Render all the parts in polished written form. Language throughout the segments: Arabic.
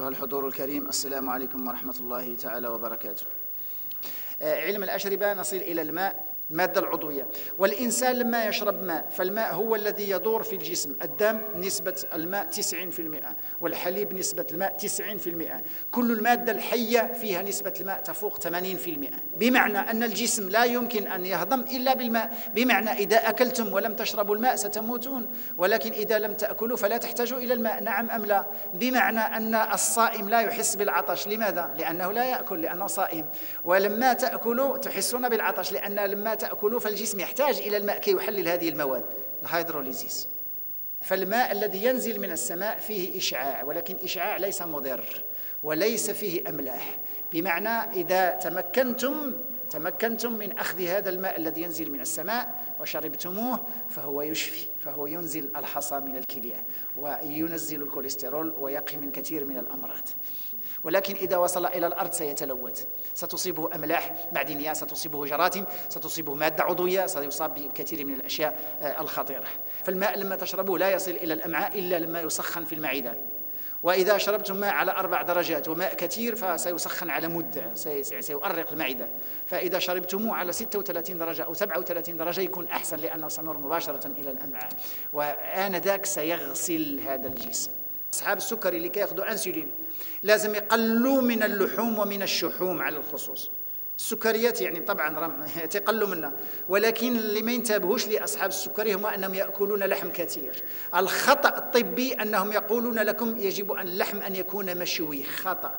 أيها الحضور الكريم، السلام عليكم ورحمة الله تعالى وبركاته. علم الأشربة نصل إلى الماء، المادة العضوية. والإنسان لما يشرب ماء، فالماء هو الذي يدور في الجسم. الدم نسبة الماء 90%، والحليب نسبة الماء 90%. كل المادة الحية فيها نسبة الماء تفوق 80%، بمعنى أن الجسم لا يمكن أن يهضم إلا بالماء. بمعنى إذا أكلتم ولم تشربوا الماء ستموتون، ولكن إذا لم تأكلوا فلا تحتاجوا إلى الماء. نعم أم لا؟ بمعنى أن الصائم لا يحس بالعطش. لماذا؟ لأنه لا يأكل، لأنه صائم. ولما تأكلوا تحسون بالعطش، لأن لما تأكلوا فالجسم يحتاج إلى الماء كي يحلل هذه المواد، الهيدروليزيس. فالماء الذي ينزل من السماء فيه إشعاع، ولكن إشعاع ليس مضر وليس فيه أملاح. بمعنى إذا تمكنتم من أخذ هذا الماء الذي ينزل من السماء وشربتموه فهو يشفي، فهو ينزل الحصى من الكلية وينزل الكوليسترول ويقي من كثير من الأمراض. ولكن إذا وصل إلى الأرض سيتلوث، ستصيبه أملاح معدنية، ستصيبه جراثيم، ستصيبه مادة عضوية، سيصاب بكثير من الأشياء الخطيرة. فالماء لما تشربه لا يصل إلى الأمعاء إلا لما يسخن في المعدة. وإذا شربتم ماء على 4 درجات وماء كثير فسيسخن على مدة، سيؤرق المعدة. فإذا شربتموه على 36 درجة أو 37 درجة يكون أحسن، لأنه سيمر مباشرة إلى الأمعاء، وآنذاك سيغسل هذا الجسم. أصحاب السكري اللي كياخذوا أنسولين لازم يقلوا من اللحوم ومن الشحوم على الخصوص. السكريات يعني طبعا يتقلوا منها، ولكن اللي ما ينتبهوش لأصحاب السكري هم أنهم يأكلون لحم كثير. الخطأ الطبي أنهم يقولون لكم يجب أن اللحم أن يكون مشوي. خطأ.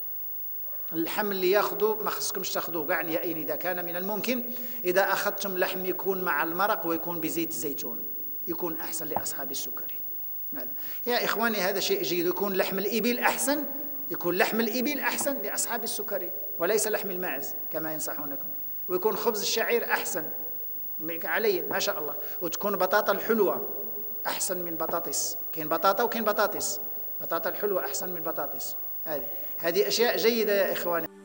اللحم اللي ياخذوا ما خصكمش تاخذوه كاع نهائيا. إذا كان من الممكن إذا أخذتم لحم يكون مع المرق ويكون بزيت الزيتون، يكون أحسن لأصحاب السكري. يا إخواني هذا شيء جيد. يكون لحم الإبل أحسن، يكون لحم الإبل أحسن لأصحاب السكري وليس لحم الماعز كما ينصحونكم. ويكون خبز الشعير أحسن علي ما شاء الله. وتكون بطاطا الحلوة أحسن من بطاطس. كاين بطاطا وكاين بطاطس. بطاطا الحلوة أحسن من بطاطس. هذه أشياء جيدة يا إخواني.